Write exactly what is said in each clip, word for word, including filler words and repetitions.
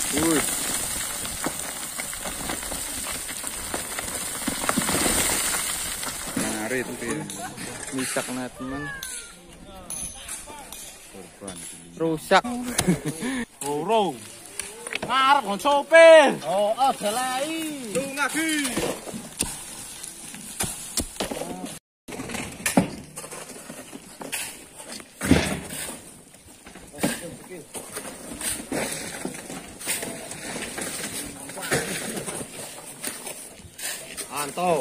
Wih. Ngarit itu ya. Misak nah teman. Korban. Rusak. Burung. Ngarep kon sopir. Oh, aja lai. Lungagi. Anto.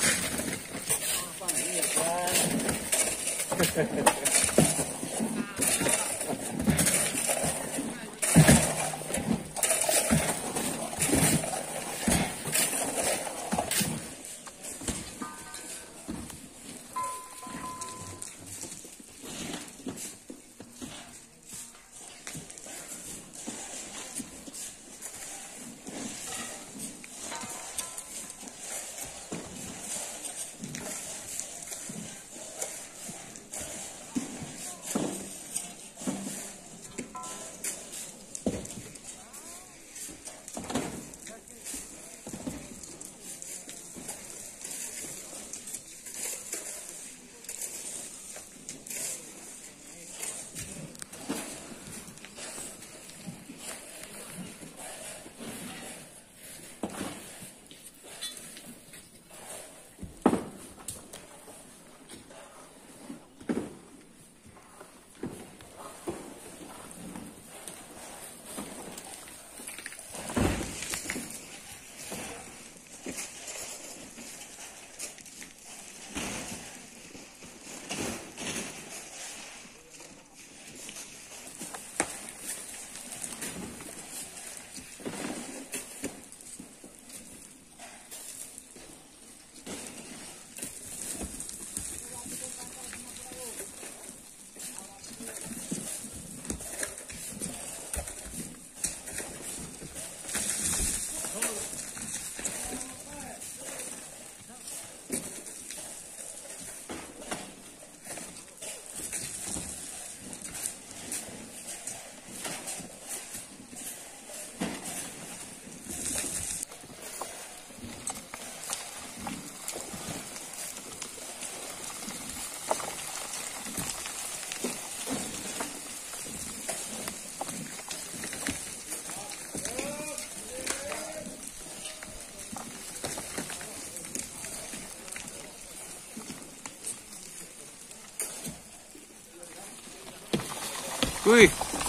Wih.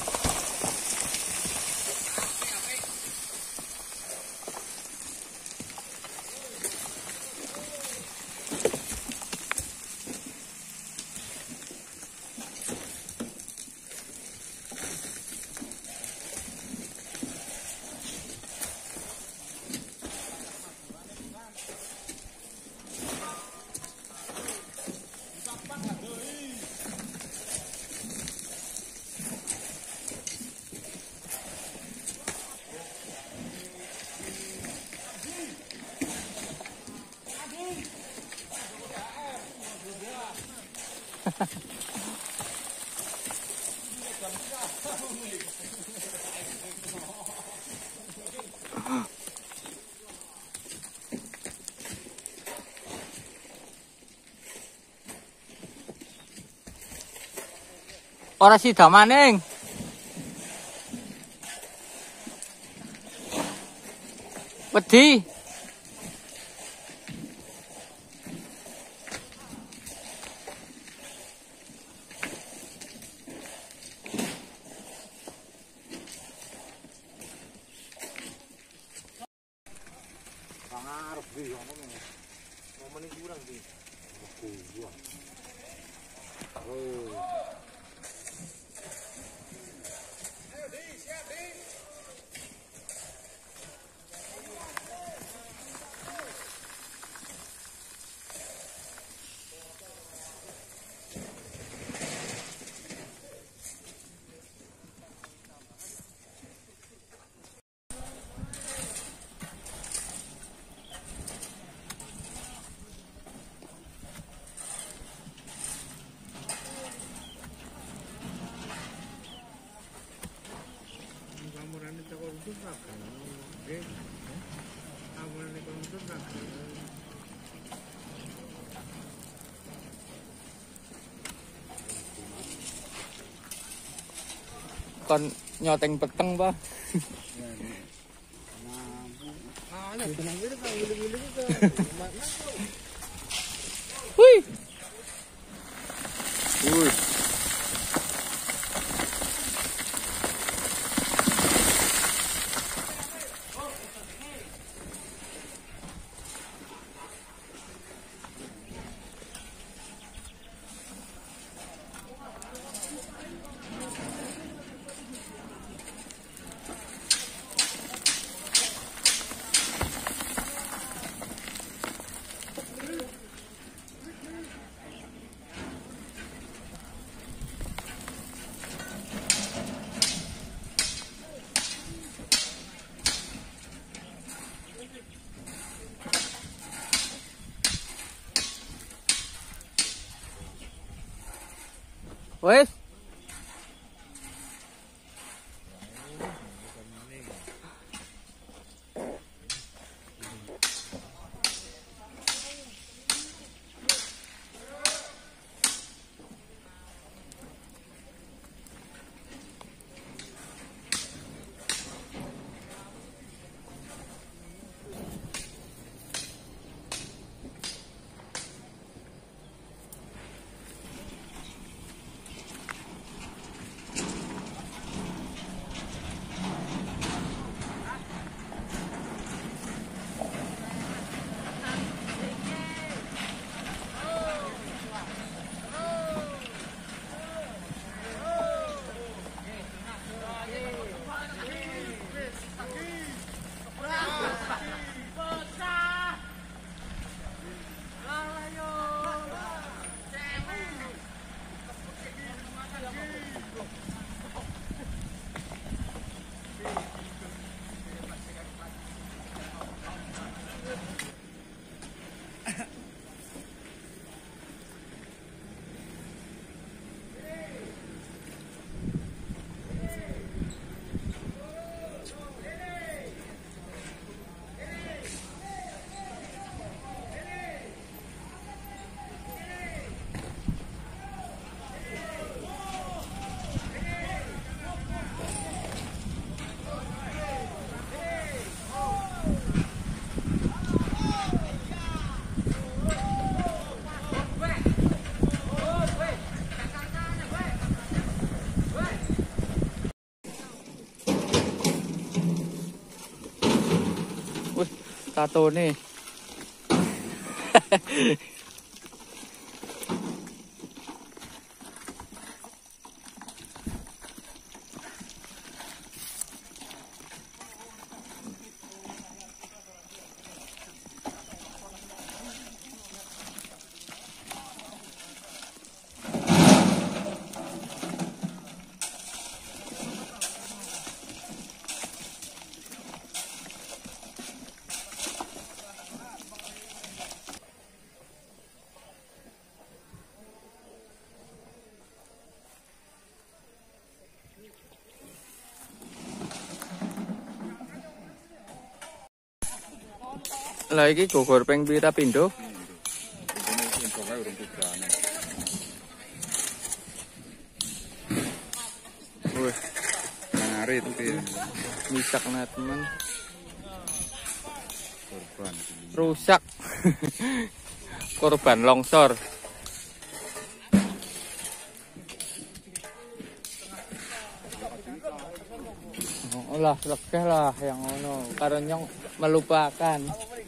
Ora sida maning. Wedi. Pangarep iki ngomong. Momen iki kurang iki. Oh. Kon nyoteng peteng, Pak. Wih. Wih. Wes. Tato nih. Lah iki gogor ping pira pindho? Wih, ngarit iki. Misak nah teman. Korban rusak. Korban longsor. Oh lah, lekeh lah yang ngono. Karo nyong melupakan.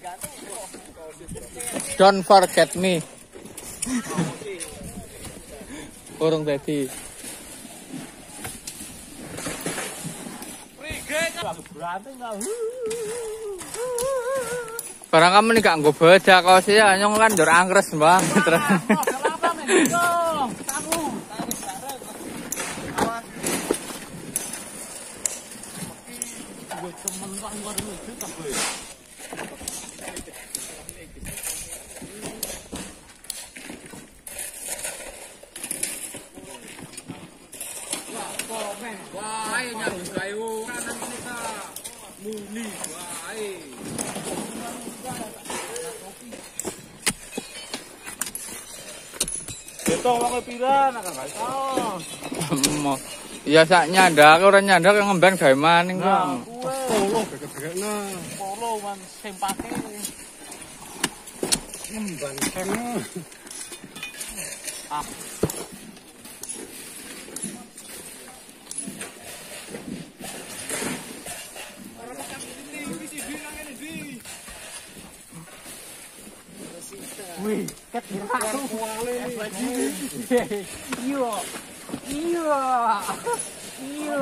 Don't forget me. Urung dadi. Barang kamu nih gak nggo bedak kok sih nyong kan ndur angkres, Bang. Terus. Wah, ayo nyarung kayu kanan kita. Beto wong piran akan gak iso. Ya sak nyandak ora nyandak ngemben gawe maning kok. Polo beket-beketna. Polo man simpati. Emban kene. Ah. Wih, ket aku. Iya. Iya. Iya.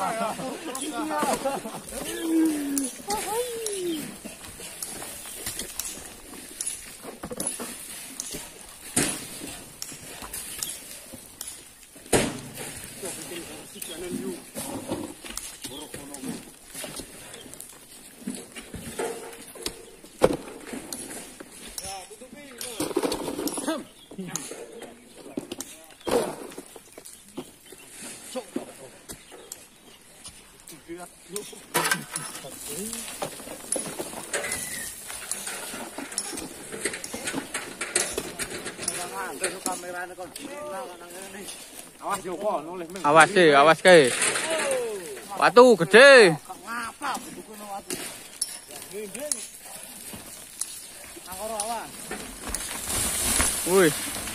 Awas yo kok noleh men. Awas sih, awas kae. Watu gede. Ngapa butuhno watu. Ndeng. Angkoro awan. Wih.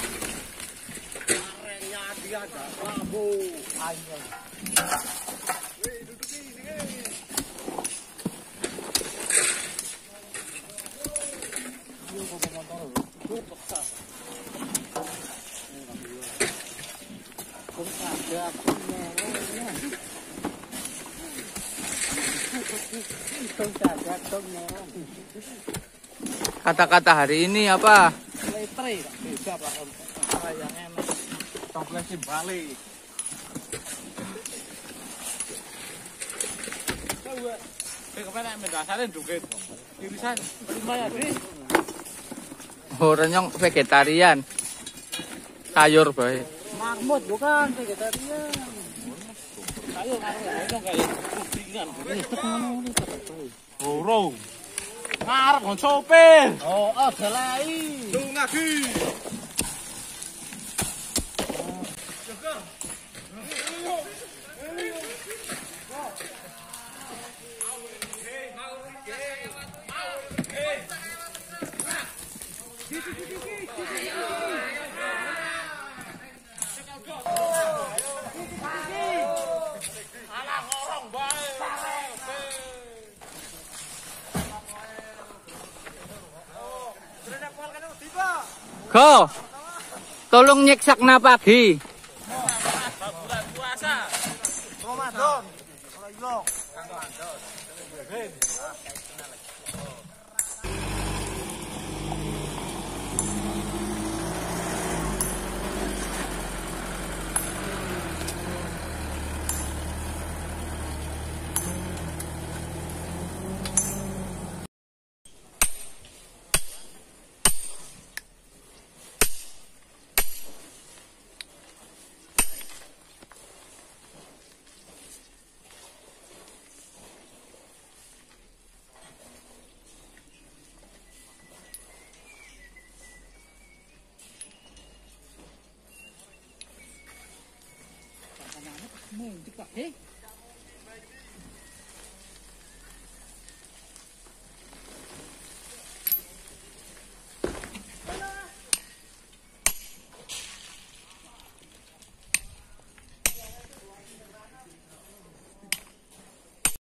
Arenya dia ada lampu. Ayo. Wih, duduki sini. Yo kok motor. Kok paksa. Kok ada punya. Kata-kata hari ini apa? Letre, beda lah yang enak. Toplesnya balik. Eh, kepenak mendasarnya dukit. Irisan lumayan deh. Orang yang vegetarian. Sayur bae. Marmut bukan vegetarian. Sayur marmut kayak pudingan. Burung. Ngarep kon sopir. Oh, oh dalai. Dung lagi. Go. Tolong nyeksakna pagi. Bulan puasa. Ramadan. Ora ilok. Mung, cekak, eh.